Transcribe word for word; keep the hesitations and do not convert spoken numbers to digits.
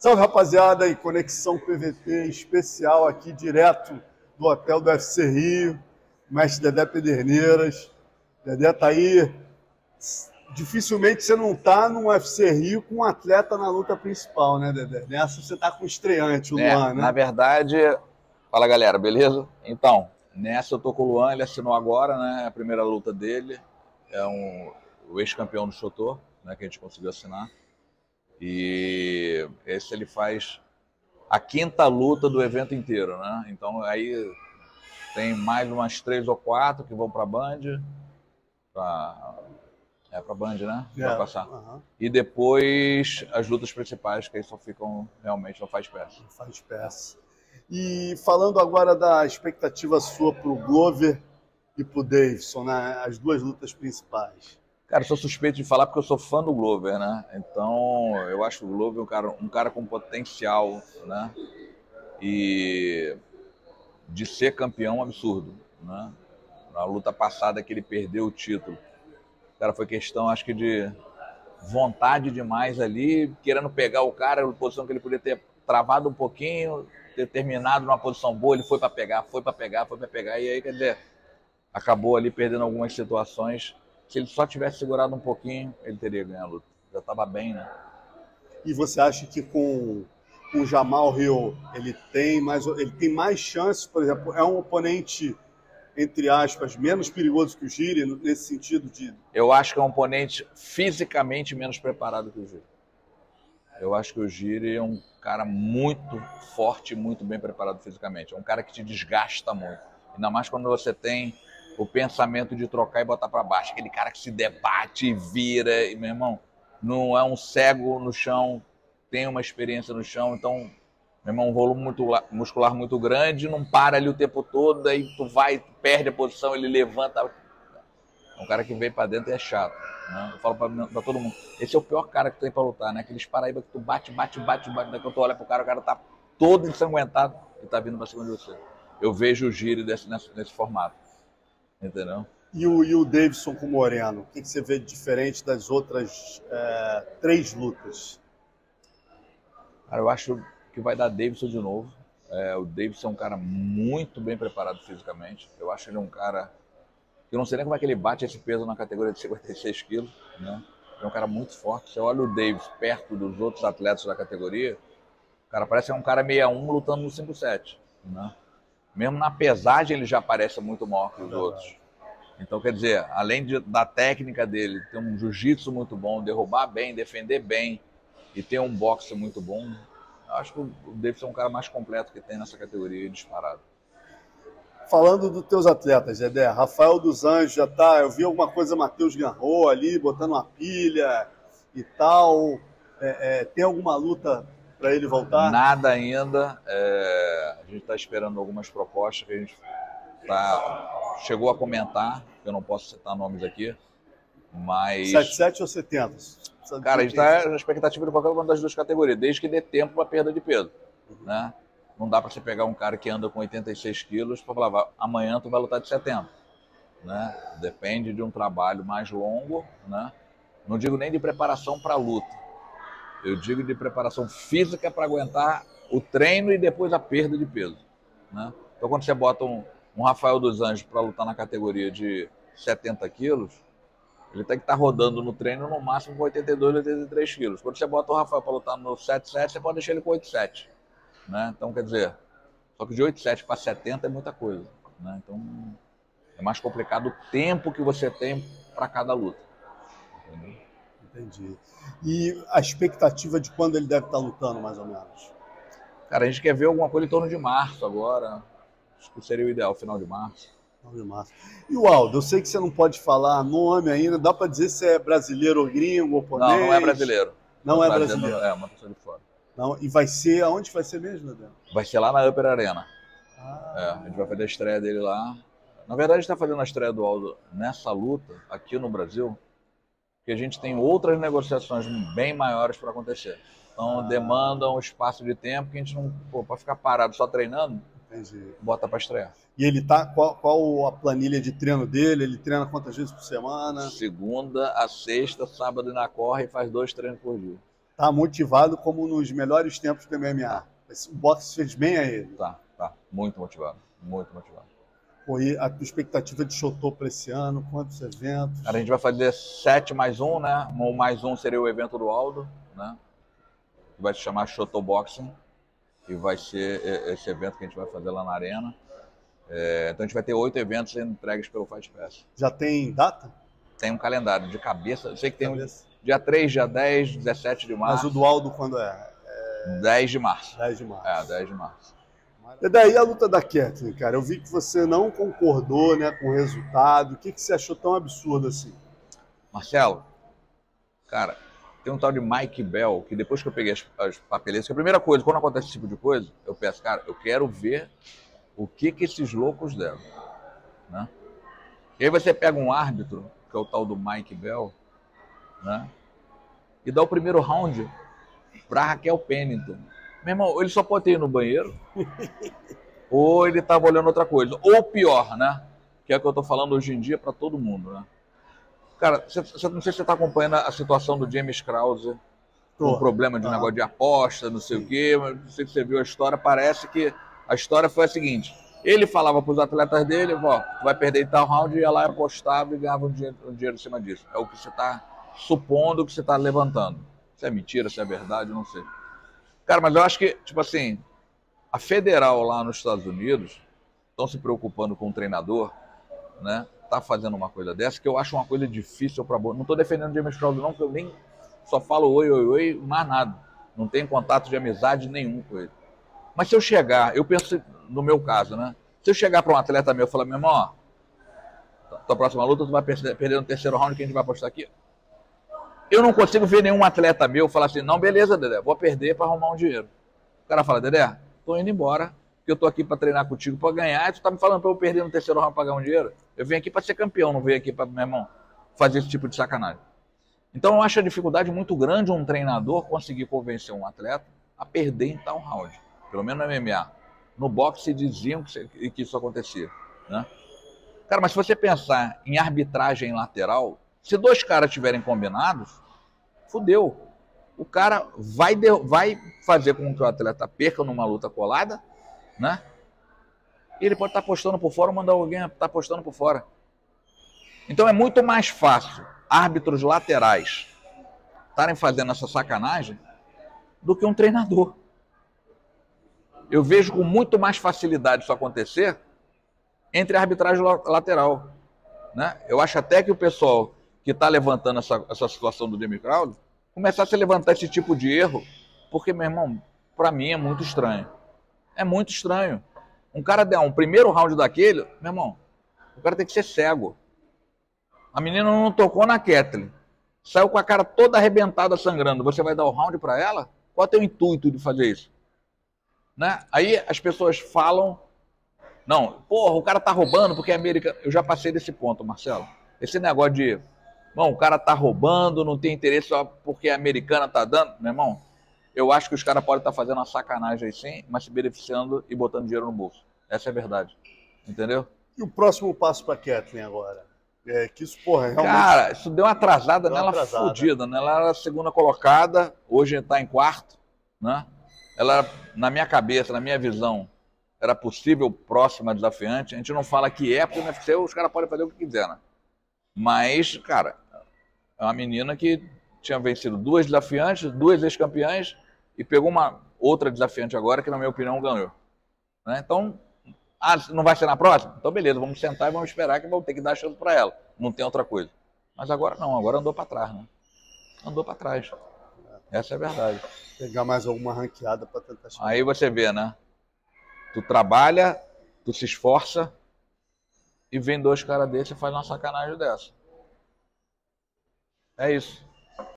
Salve, rapaziada, e Conexão P V T especial aqui direto do hotel do U F C Rio, mestre Dedé Pederneiras. Dedé tá aí. Dificilmente você não tá no U F C Rio com um atleta na luta principal, né, Dedé? Nessa você tá com o estreante, o É, Luan, né? Na verdade, fala galera, beleza? Então, nessa eu tô com o Luan, ele assinou agora, né? A primeira luta dele. É um, o ex-campeão do Chotô, né? Que a gente conseguiu assinar. E esse ele faz a quinta luta do evento inteiro, né? Então aí tem mais umas três ou quatro que vão pra Band. Pra, é pra Band, né? É, Vai passar. uhum. E depois as lutas principais, que aí só ficam realmente não faz peça. Não faz peça. E falando agora da expectativa sua pro Glover e pro Davidson, né? As duas lutas principais. Cara, eu sou suspeito de falar porque eu sou fã do Glover, né? Então, eu acho o Glover um cara, um cara com potencial, né? E de ser campeão absurdo, né? Na luta passada que ele perdeu o título, cara, foi questão, acho que de vontade demais ali, querendo pegar o cara, na posição que ele podia ter travado um pouquinho, ter terminado numa posição boa, ele foi para pegar, foi para pegar, foi para pegar, e aí, quer dizer, acabou ali perdendo algumas situações. Se ele só tivesse segurado um pouquinho, ele teria ganho a luta. Já estava bem, né? E você acha que com, com o Jamal Hill ele tem mais, ele tem mais chances, por exemplo, é um oponente, entre aspas, menos perigoso que o Giri, nesse sentido de... Eu acho que é um oponente fisicamente menos preparado que o Giri. Eu acho que o Giri é um cara muito forte, muito bem preparado fisicamente. É um cara que te desgasta muito. Ainda mais quando você tem o pensamento de trocar e botar para baixo. Aquele cara que se debate e vira. E, meu irmão, não é um cego no chão, tem uma experiência no chão. Então, meu irmão, um volume muito, muscular muito grande, não para ali o tempo todo, aí tu vai, tu perde a posição, ele levanta. É um cara que vem para dentro e é chato. Né? Eu falo para todo mundo, esse é o pior cara que tem para lutar, né? Aqueles paraíba que tu bate, bate, bate, bate, daqui tu olha pro cara, o cara tá todo ensanguentado e tá vindo para cima de você. Eu vejo o Giri desse, nesse, nesse formato. Entendeu? E o, e o Davidson com o Moreno, o que, que você vê de diferente das outras é, três lutas? Cara, eu acho que vai dar Davidson de novo. É, o Davidson é um cara muito bem preparado fisicamente. Eu acho ele um cara que eu não sei nem como é que ele bate esse peso na categoria de cinquenta e seis quilos, né? É um cara muito forte. Você olha o Davidson perto dos outros atletas da categoria, o cara parece que é um cara sessenta e um lutando no cinco sete, né? Mesmo na pesagem ele já parece muito maior que os é outros. Então, quer dizer, além de, da técnica dele, ter um jiu-jitsu muito bom, derrubar bem, defender bem e ter um boxe muito bom, eu acho que o Davidson é um cara mais completo que tem nessa categoria, disparado. Falando dos teus atletas, Dedé, Rafael dos Anjos já tá, eu vi alguma coisa, Matheus Garro ali, botando uma pilha e tal. É, é, tem alguma luta para ele voltar? Nada ainda. É, a gente está esperando algumas propostas que a gente tá, chegou a comentar, eu não posso citar nomes aqui, mas... setenta e sete ou setenta? Cara, a gente está na expectativa de qualquer uma das duas categorias, desde que dê tempo para perda de peso, uhum. Né? Não dá para você pegar um cara que anda com oitenta e seis quilos para falar, amanhã tu vai lutar de setenta. Né? Depende de um trabalho mais longo, né? Não digo nem de preparação para a luta. Eu digo de preparação física para aguentar o treino e depois a perda de peso. Né? Então, quando você bota um, um Rafael dos Anjos para lutar na categoria de setenta quilos, ele tem que estar tá rodando no treino no máximo com oitenta e dois, oitenta e três quilos. Quando você bota o Rafael para lutar no setenta e sete, você pode deixar ele com oitenta e sete. Né? Então, quer dizer, só que de oitenta e sete para setenta é muita coisa. Né? Então, é mais complicado o tempo que você tem para cada luta. Entendeu? Entendi. E a expectativa de quando ele deve estar lutando, mais ou menos? Cara, a gente quer ver alguma coisa em torno de março agora. Acho que seria o ideal, final de março. Final de março. E o Aldo, eu sei que você não pode falar nome ainda, dá para dizer se é brasileiro ou gringo, oponente? Não, não é brasileiro. Não, não é brasileiro? É, uma pessoa de fora. Não, e vai ser, aonde vai ser mesmo, Dedé? Vai ser lá na Upper Arena. Ah. É, a gente vai fazer a estreia dele lá. Na verdade, a gente está fazendo a estreia do Aldo nessa luta, aqui no Brasil, porque a gente tem outras negociações bem maiores para acontecer. Então, ah. demanda um espaço de tempo que a gente não, pô, para ficar parado só treinando, Entendi. Bota para estrear. E ele tá, qual, qual a planilha de treino dele? Ele treina quantas vezes por semana? Segunda a sexta, sábado na corre e faz dois treinos por dia. Tá motivado como nos melhores tempos do M M A. Esse boxe fez bem a ele. Tá, tá. Muito motivado. Muito motivado. Pô, e a tua expectativa de Shotô para esse ano? Quantos eventos? Cara, a gente vai fazer sete mais um, né? O mais um seria o evento do Aldo, né? Que vai se chamar Shotô Boxing. E vai ser esse evento que a gente vai fazer lá na Arena. É, então a gente vai ter oito eventos sendo entregues pelo Fight Pass. Já tem data? Tem um calendário de cabeça. Eu sei que tem Cabeça. um dia três, dia dez, dezessete de março. Mas o do Aldo quando é? é... dez de março. dez de março. É, dez de março. E daí a luta da Kathleen, cara? Eu vi que você não concordou, né, com o resultado. O que, que você achou tão absurdo assim? Marcelo, cara, tem um tal de Mike Bell, que depois que eu peguei as, as papeletas, que a primeira coisa, quando acontece esse tipo de coisa, eu peço, cara, eu quero ver o que que esses loucos deram, né? E aí você pega um árbitro, que é o tal do Mike Bell, né? E dá o primeiro round pra Raquel Pennington. Meu irmão, ele só pode ter ido no banheiro, ou ele tava olhando outra coisa. Ou pior, né? Que é o que eu tô falando hoje em dia pra todo mundo, né? Cara, cê, cê, não sei se você tá acompanhando a situação do James Krause, com um problema de um negócio de aposta, não sei o quê, mas não sei se você viu a história, parece que a história foi a seguinte, ele falava pros atletas dele, ó, vai perder em tal round, ia lá, apostava e ganhava um dinheiro, um dinheiro em cima disso. É o que você tá supondo, que você tá levantando. Se é mentira, se é verdade, eu não sei. Cara, mas eu acho que, tipo assim, a federal lá nos Estados Unidos estão se preocupando com o treinador, né? Tá fazendo uma coisa dessa, que eu acho uma coisa difícil pra boa. Não tô defendendo o James Krause não, porque eu nem só falo oi, oi, oi, mais nada. Não tenho contato de amizade nenhum com ele. Mas se eu chegar, eu penso no meu caso, né? Se eu chegar para um atleta meu e falar, meu irmão, ó, tua próxima luta tu vai perder no terceiro round, que a gente vai apostar aqui. Eu não consigo ver nenhum atleta meu falar assim, não, beleza, Dedé, vou perder para arrumar um dinheiro. O cara fala, Dedé, tô indo embora, porque eu tô aqui para treinar contigo para ganhar, e tu tá me falando para eu perder no terceiro round para ganhar um dinheiro? Eu vim aqui para ser campeão, não venho aqui para, meu irmão, fazer esse tipo de sacanagem. Então eu acho a dificuldade muito grande um treinador conseguir convencer um atleta a perder em tal round. Pelo menos no M M A. No boxe diziam que, que isso acontecia, né? Cara, mas se você pensar em arbitragem lateral, se dois caras estiverem combinados, fudeu. O cara vai, de, vai fazer com que o atleta perca numa luta colada, né? E ele pode estar apostando por fora ou mandar alguém estar apostando por fora. Então é muito mais fácil árbitros laterais estarem fazendo essa sacanagem do que um treinador. Eu vejo com muito mais facilidade isso acontecer entre a arbitragem lateral, né? Eu acho até que o pessoal que está levantando essa, essa situação do James Krause começasse a levantar esse tipo de erro, porque, meu irmão, para mim é muito estranho. É muito estranho. Um cara der um primeiro round daquele, meu irmão, o cara tem que ser cego. A menina não tocou na Kathleen, saiu com a cara toda arrebentada, sangrando. Você vai dar o round para ela? Qual é o teu intuito de fazer isso? Né? Aí as pessoas falam, não, porra, o cara tá roubando porque é americano. Eu já passei desse ponto, Marcelo. Esse negócio de, bom, o cara tá roubando, não tem interesse só porque a americana tá dando. Meu irmão, eu acho que os caras podem estar tá fazendo uma sacanagem aí sim, mas se beneficiando e botando dinheiro no bolso. Essa é a verdade. Entendeu? E o próximo passo pra Kathleen agora? É que isso, porra, realmente... Cara, isso deu uma atrasada deu uma nela atrasada. fodida, né? Ela era a segunda colocada, hoje está em quarto, né? Ela, na minha cabeça, na minha visão, era possível próxima desafiante. A gente não fala que é, porque no U F C os caras podem fazer o que quiser, né? Mas, cara, é uma menina que tinha vencido duas desafiantes, duas ex-campeãs, e pegou uma outra desafiante agora, que na minha opinião ganhou. Né? Então, ah, não vai ser na próxima? Então beleza, vamos sentar e vamos esperar que vão ter que dar chance para ela. Não tem outra coisa. Mas agora não, agora andou para trás, né? Andou para trás. Essa é a verdade. Pegar mais alguma ranqueada para tentar chegar. Aí você vê, né? Tu trabalha, tu se esforça e vem dois caras desses e faz uma sacanagem dessa. É isso.